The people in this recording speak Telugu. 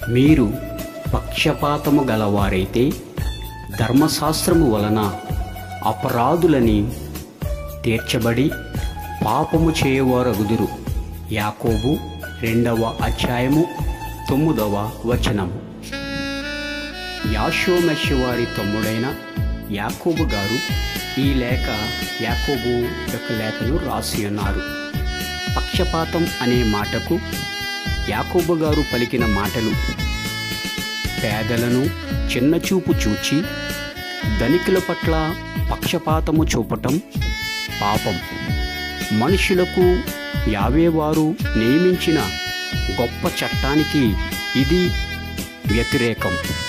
మీరు పక్షపాతము గలవారైతే ధర్మశాస్త్రము వలన అపరాధులని తీర్చబడి పాపము చేయవారగుదురు. యాకోబు 2వ అధ్యాయము 9వ వచనము. యాషోమెషు తమ్ముడైన యాకోబు గారు ఈ లేఖ యాకోబు యొక్క లేఖను రాసి ఉన్నారు. పక్షపాతం అనే మాటకు యాకోబు గారు పలికిన మాటలు పేదలను చిన్నచూపు చూచి ధనికుల పట్ల పక్షపాతము చూపటం పాపం. మనుషులకు యావేవారు నియమించిన గొప్ప చట్టానికి ఇది వ్యతిరేకం.